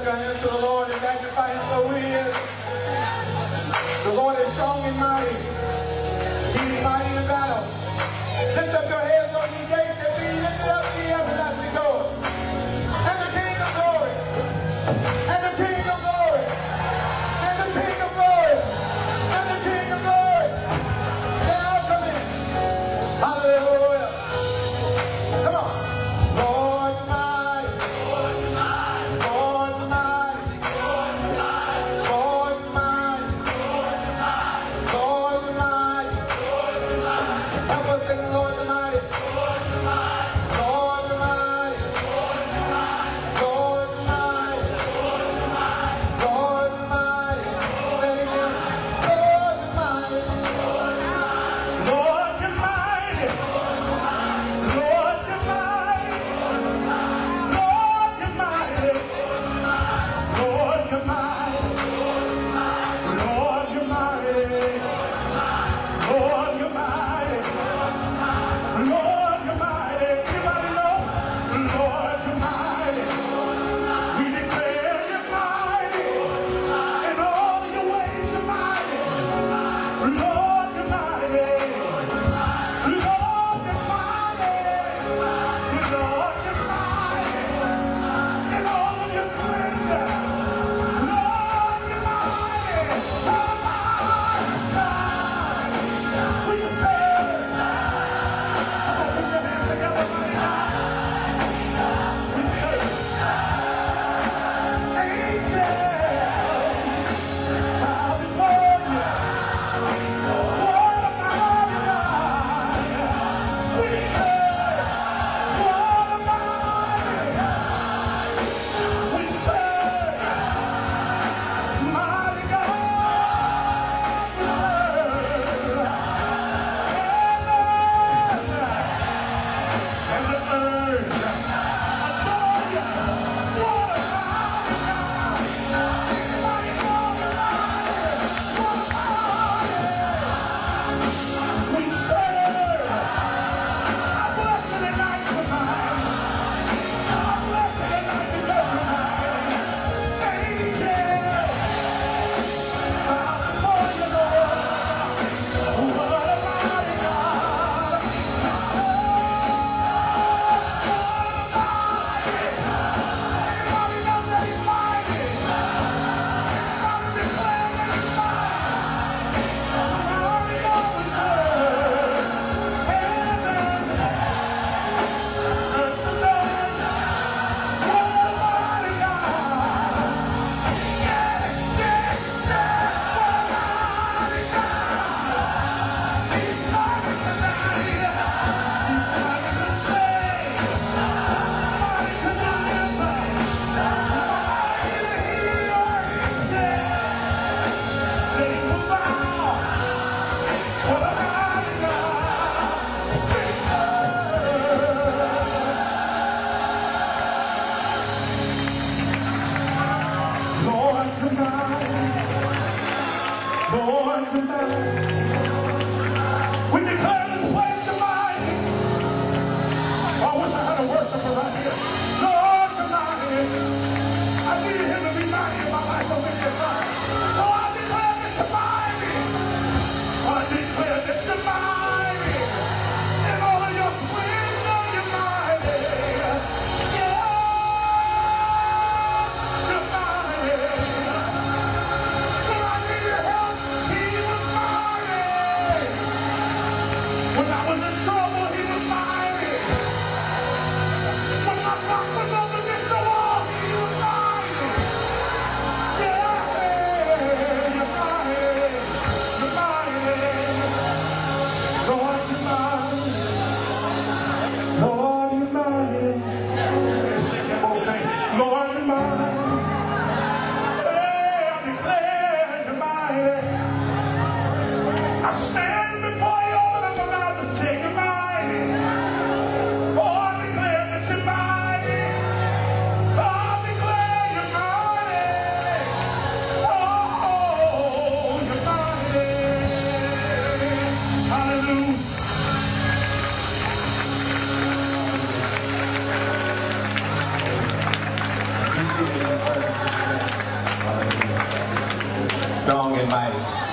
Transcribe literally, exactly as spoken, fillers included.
your hands to the Lord and magnify him for who he is. The Lord is strong and mighty. He is mighty in battle. Lift up your heads, O ye gates, and be lifted up ye everlasting doors. And the King of glory, and the King of glory, and the King of glory, and the King of glory, shall come in. Hallelujah. Come on. Lord mighty, Lord mighty, Lord mighty, Lord mighty, Lord mighty, Lord mighty. Help us sing Lord mighty. and mighty.